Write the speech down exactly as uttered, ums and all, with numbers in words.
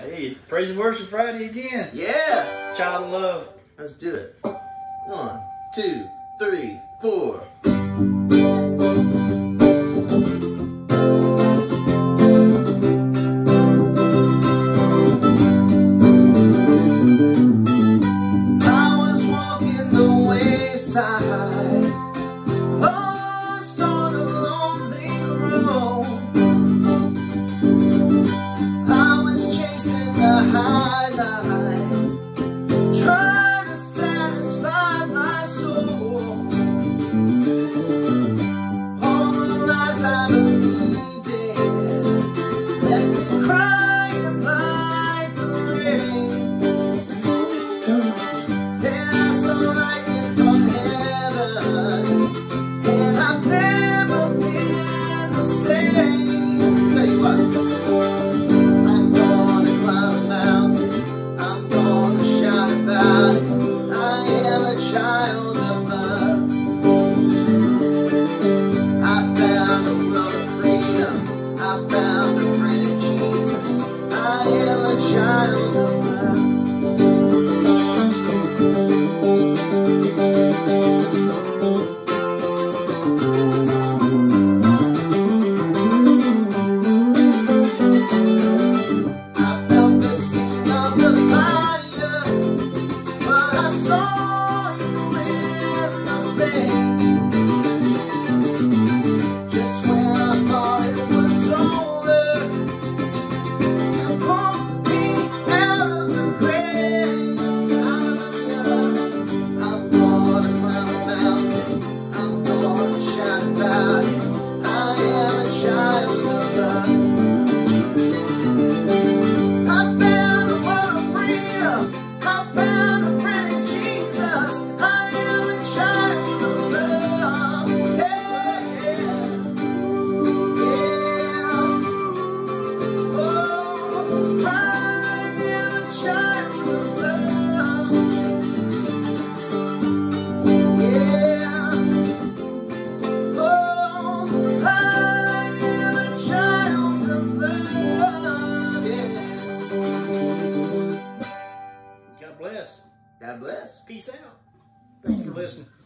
Hey, praise and worship Friday again. Yeah. Child of love. Let's do it. One, two, three, four. I was walking the wayside, lost on a lonely road. I was chasing the highlight, trying to satisfy my soul. All the lies I believed in left me crying like the rain. Then I saw lightning from heaven, and I've never been the same. Tell you what, I'm gonna climb a mountain, I'm gonna shout about it. I am a child of love. I found a world of freedom, I found a friend in Jesus. I am a child of love. I felt the sting of the fire, but I saw you in the flame. Just when I thought it was over, you pulled me out of the grave. Hallelujah. I'm gonna climb a mountain, I'm gonna shout about it. I am a child of love. I found a world of freedom, I found a friend in Jesus. I am a child of love. Yeah, yeah, yeah. Oh, I am a child of love. Yeah. Oh, I am a child of love. Yeah. God bless. God bless. Peace out. Thanks for listening.